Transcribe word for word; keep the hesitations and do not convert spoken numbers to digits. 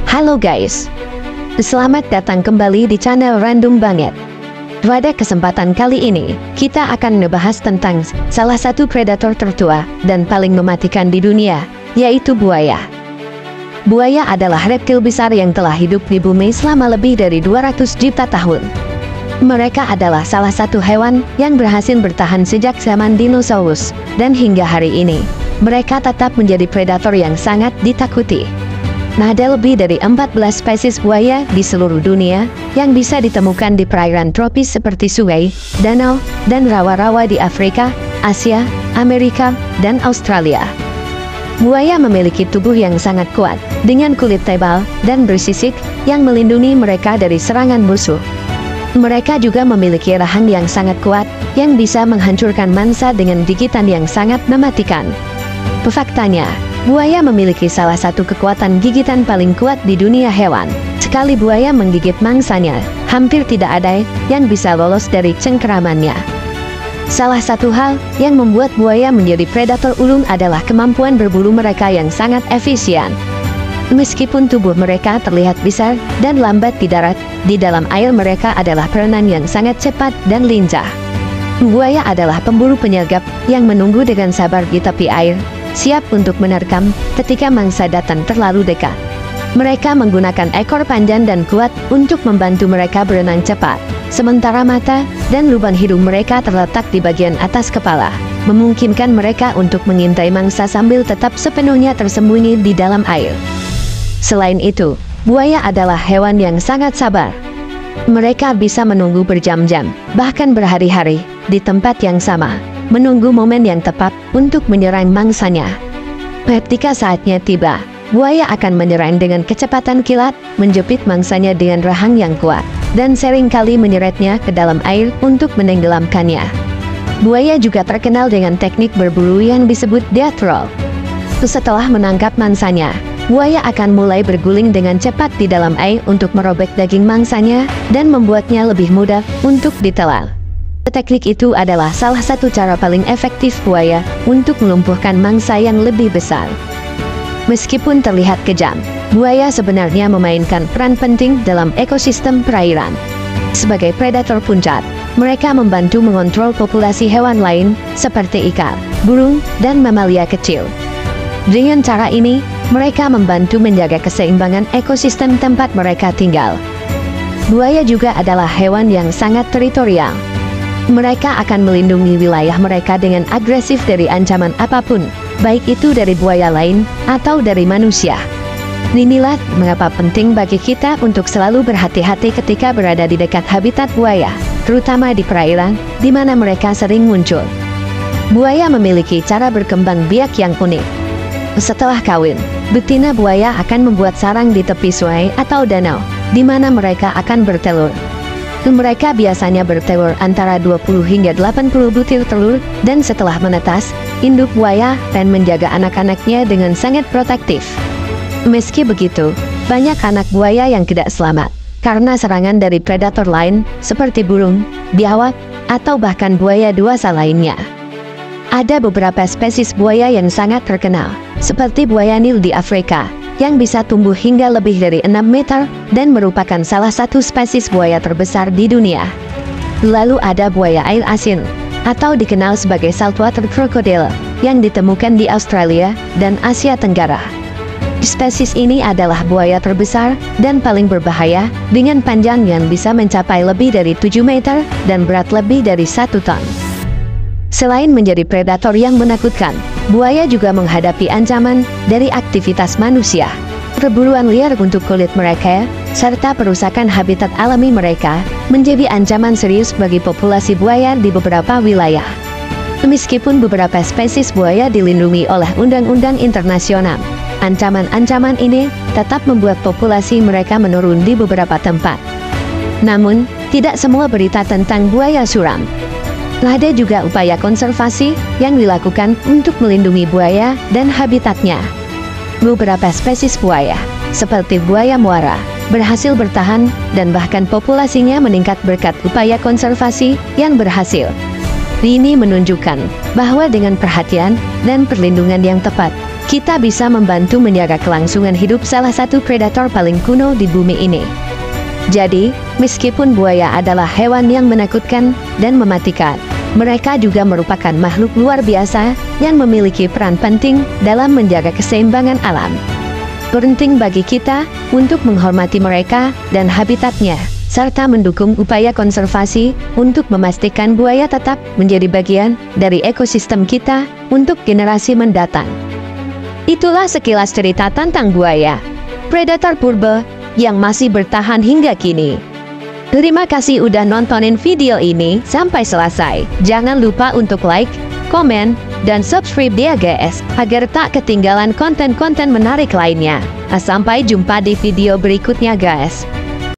Halo guys, selamat datang kembali di channel Random Banget. Pada kesempatan kali ini, kita akan ngebahas tentang salah satu predator tertua dan paling mematikan di dunia, yaitu buaya. Buaya adalah reptil besar yang telah hidup di bumi selama lebih dari dua ratus juta tahun. Mereka adalah salah satu hewan yang berhasil bertahan sejak zaman dinosaurus, dan hingga hari ini, mereka tetap menjadi predator yang sangat ditakuti. Ada lebih dari empat belas spesies buaya di seluruh dunia yang bisa ditemukan di perairan tropis seperti sungai, danau, dan rawa-rawa di Afrika, Asia, Amerika, dan Australia. Buaya memiliki tubuh yang sangat kuat, dengan kulit tebal dan bersisik yang melindungi mereka dari serangan musuh. Mereka juga memiliki rahang yang sangat kuat, yang bisa menghancurkan mangsa dengan gigitan yang sangat mematikan. Faktanya, buaya memiliki salah satu kekuatan gigitan paling kuat di dunia hewan. Sekali buaya menggigit mangsanya, hampir tidak ada yang bisa lolos dari cengkeramannya. Salah satu hal yang membuat buaya menjadi predator ulung adalah kemampuan berburu mereka yang sangat efisien. Meskipun tubuh mereka terlihat besar dan lambat di darat, di dalam air mereka adalah perenang yang sangat cepat dan lincah. Buaya adalah pemburu penyergap yang menunggu dengan sabar di tepi air, siap untuk menerkam ketika mangsa datang terlalu dekat. Mereka menggunakan ekor panjang dan kuat untuk membantu mereka berenang cepat, sementara mata dan lubang hidung mereka terletak di bagian atas kepala, memungkinkan mereka untuk mengintai mangsa sambil tetap sepenuhnya tersembunyi di dalam air. Selain itu, buaya adalah hewan yang sangat sabar. Mereka bisa menunggu berjam-jam, bahkan berhari-hari, di tempat yang sama, menunggu momen yang tepat untuk menyerang mangsanya. Ketika saatnya tiba, buaya akan menyerang dengan kecepatan kilat, menjepit mangsanya dengan rahang yang kuat, dan seringkali menyeretnya ke dalam air untuk menenggelamkannya. Buaya juga terkenal dengan teknik berburu yang disebut death roll. Setelah menangkap mangsanya, buaya akan mulai berguling dengan cepat di dalam air untuk merobek daging mangsanya dan membuatnya lebih mudah untuk ditelan. Teknik itu adalah salah satu cara paling efektif buaya untuk melumpuhkan mangsa yang lebih besar. Meskipun terlihat kejam, buaya sebenarnya memainkan peran penting dalam ekosistem perairan. Sebagai predator puncak, mereka membantu mengontrol populasi hewan lain seperti ikan, burung, dan mamalia kecil. Dengan cara ini, mereka membantu menjaga keseimbangan ekosistem tempat mereka tinggal. Buaya juga adalah hewan yang sangat teritorial. Mereka akan melindungi wilayah mereka dengan agresif dari ancaman apapun, baik itu dari buaya lain atau dari manusia. Inilah mengapa penting bagi kita untuk selalu berhati-hati ketika berada di dekat habitat buaya, terutama di perairan, di mana mereka sering muncul. Buaya memiliki cara berkembang biak yang unik. Setelah kawin, betina buaya akan membuat sarang di tepi sungai atau danau, di mana mereka akan bertelur. Mereka biasanya bertelur antara dua puluh hingga delapan puluh butir telur, dan setelah menetas, induk buaya akan menjaga anak-anaknya dengan sangat protektif. Meski begitu, banyak anak buaya yang tidak selamat karena serangan dari predator lain seperti burung, biawak, atau bahkan buaya dewasa lainnya. Ada beberapa spesies buaya yang sangat terkenal, seperti buaya Nil di Afrika, yang bisa tumbuh hingga lebih dari enam meter, dan merupakan salah satu spesies buaya terbesar di dunia. Lalu ada buaya air asin, atau dikenal sebagai saltwater crocodile, yang ditemukan di Australia dan Asia Tenggara. Spesies ini adalah buaya terbesar dan paling berbahaya, dengan panjang yang bisa mencapai lebih dari tujuh meter, dan berat lebih dari satu ton. Selain menjadi predator yang menakutkan, buaya juga menghadapi ancaman dari aktivitas manusia. Perburuan liar untuk kulit mereka, serta perusakan habitat alami mereka, menjadi ancaman serius bagi populasi buaya di beberapa wilayah. Meskipun beberapa spesies buaya dilindungi oleh undang-undang internasional, ancaman-ancaman ini tetap membuat populasi mereka menurun di beberapa tempat. Namun, tidak semua berita tentang buaya suram. Ada juga upaya konservasi yang dilakukan untuk melindungi buaya dan habitatnya. Beberapa spesies buaya, seperti buaya muara, berhasil bertahan dan bahkan populasinya meningkat berkat upaya konservasi yang berhasil. Ini menunjukkan bahwa dengan perhatian dan perlindungan yang tepat, kita bisa membantu menjaga kelangsungan hidup salah satu predator paling kuno di bumi ini. Jadi, meskipun buaya adalah hewan yang menakutkan dan mematikan, mereka juga merupakan makhluk luar biasa yang memiliki peran penting dalam menjaga keseimbangan alam. Penting bagi kita untuk menghormati mereka dan habitatnya, serta mendukung upaya konservasi untuk memastikan buaya tetap menjadi bagian dari ekosistem kita untuk generasi mendatang. Itulah sekilas cerita tentang buaya, predator purba yang masih bertahan hingga kini. Terima kasih udah nontonin video ini sampai selesai. Jangan lupa untuk like, komen, dan subscribe ya guys, agar tak ketinggalan konten-konten menarik lainnya. Sampai jumpa di video berikutnya guys.